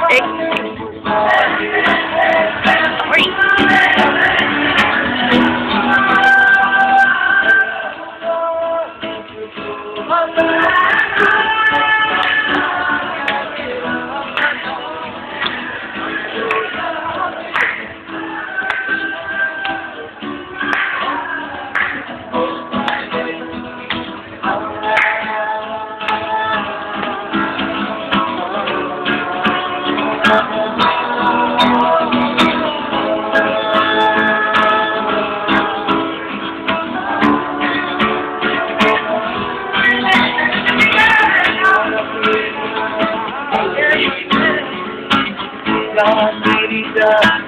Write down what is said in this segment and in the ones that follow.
मेरी जान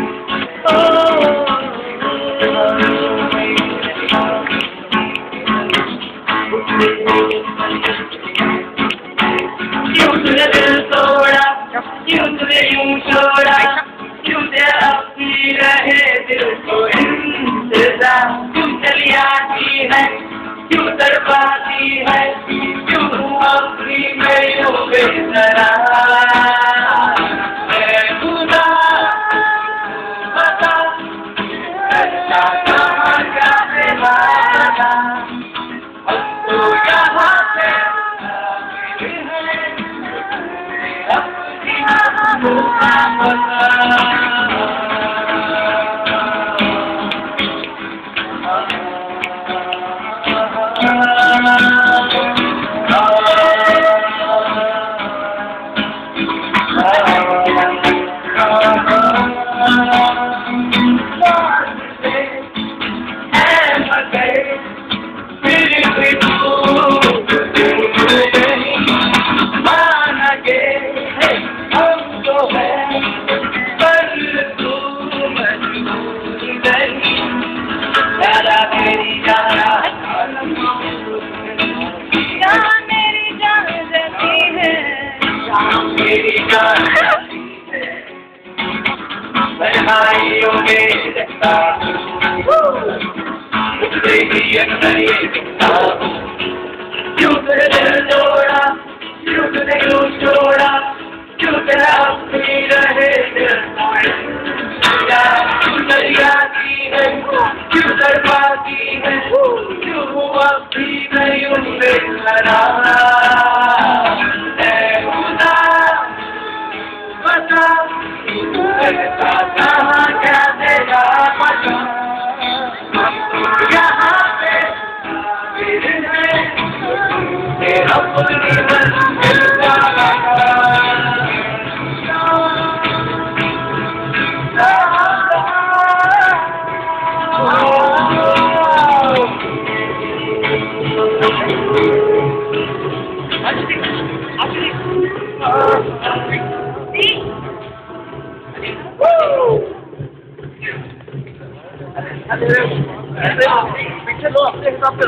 क्यों तुझे दिल तोड़ा, क्यों तुझे यूं छोड़ा, क्यों तेरा अपनी रहे दिल को इंतजार, क्यों चली आती है, क्यों तड़पाती है, क्यों अपनी में यूं बेकरार। मेरी जान बधाइयों में देखता तुझे ही अंदर ये दिखता क्यों तेरे दिल तोड़ा, क्यों तुझे यूं छोड़ा, क्यों तेरा अपनी रहे दिल क्यों चली आती है, क्यों तड़पाती है, क्यों अपनी में यूं बेकरार। क्या देगा पता यहाँ पे तेरा अपनी मंजिल का पीछे लो अपने हिसाब से